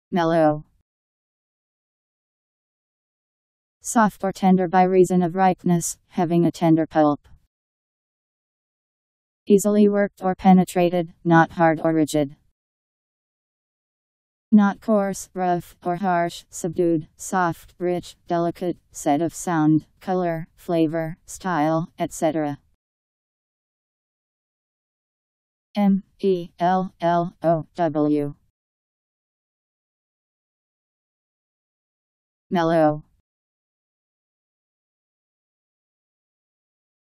Mellow. Soft or tender by reason of ripeness, having a tender pulp. Easily worked or penetrated, not hard or rigid. Not coarse, rough, or harsh, subdued, soft, rich, delicate, set of sound, color, flavor, style, etc. Mellow. Mellow.